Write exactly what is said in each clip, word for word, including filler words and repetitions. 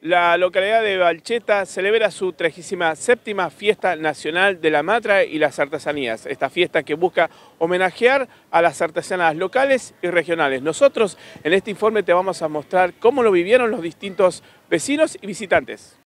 La localidad de Valcheta celebra su trigésima séptima Fiesta Nacional de la Matra y las Artesanías. Esta fiesta que busca homenajear a las artesanas locales y regionales. Nosotros en este informe te vamos a mostrar cómo lo vivieron los distintos vecinos y visitantes.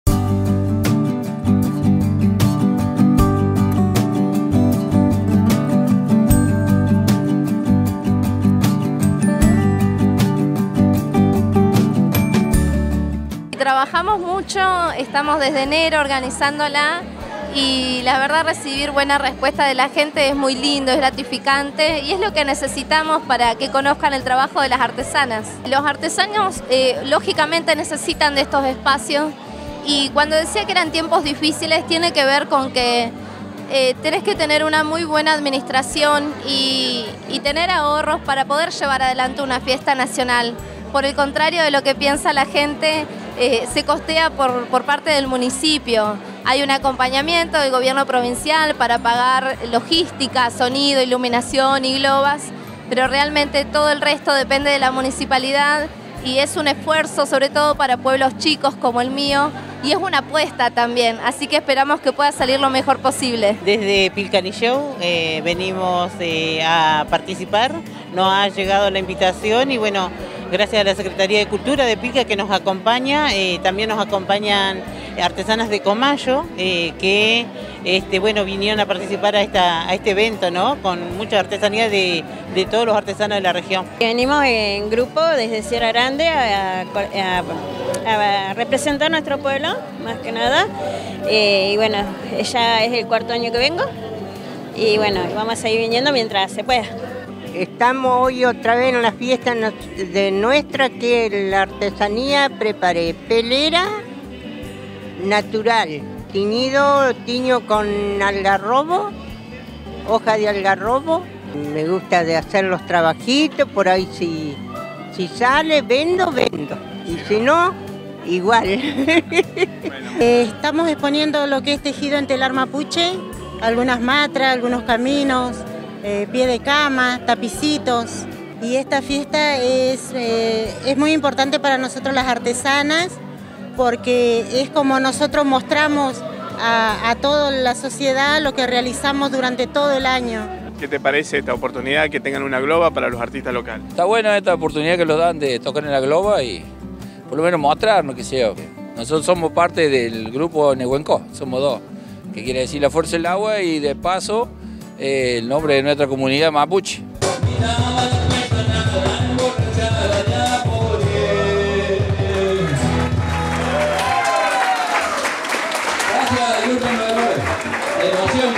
Trabajamos mucho, estamos desde enero organizándola y la verdad recibir buena respuesta de la gente es muy lindo, es gratificante y es lo que necesitamos para que conozcan el trabajo de las artesanas. Los artesanos eh, lógicamente necesitan de estos espacios y cuando decía que eran tiempos difíciles tiene que ver con que eh, tenés que tener una muy buena administración y, y tener ahorros para poder llevar adelante una fiesta nacional. Por el contrario de lo que piensa la gente, eh, se costea por, por parte del municipio. Hay un acompañamiento del gobierno provincial para pagar logística, sonido, iluminación y globas, pero realmente todo el resto depende de la municipalidad y es un esfuerzo sobre todo para pueblos chicos como el mío y es una apuesta también, así que esperamos que pueda salir lo mejor posible. Desde Pilcani Show eh, venimos eh, a participar, nos ha llegado la invitación y bueno, gracias a la Secretaría de Cultura de Pilca que nos acompaña, eh, también nos acompañan artesanas de Comayo eh, que este, bueno, vinieron a participar a, esta, a este evento, ¿no? Con mucha artesanía de, de todos los artesanos de la región. Venimos en grupo desde Sierra Grande a, a, a representar nuestro pueblo, más que nada. Eh, y bueno, ya es el cuarto año que vengo y bueno, vamos a seguir viniendo mientras se pueda. Estamos hoy otra vez en la fiesta de nuestra, que la artesanía preparé pelera natural, tiñido, tiño con algarrobo, hoja de algarrobo. Me gusta de hacer los trabajitos, por ahí si, si sale, vendo, vendo. Y si no, igual. eh, estamos exponiendo lo que es tejido en telar mapuche, algunas matras, algunos caminos, Eh, pie de cama, tapicitos, y esta fiesta es, eh, es muy importante para nosotros las artesanas porque es como nosotros mostramos a, a toda la sociedad lo que realizamos durante todo el año. ¿Qué te parece esta oportunidad que tengan una globa para los artistas locales? Está buena esta oportunidad que nos dan de tocar en la globa y por lo menos mostrarnos que sea. Nosotros somos parte del grupo Nehuenco, somos dos, que quiere decir la fuerza del agua y de paso el nombre de nuestra comunidad mapuche. Gracias, disculpen los errores. La emoción.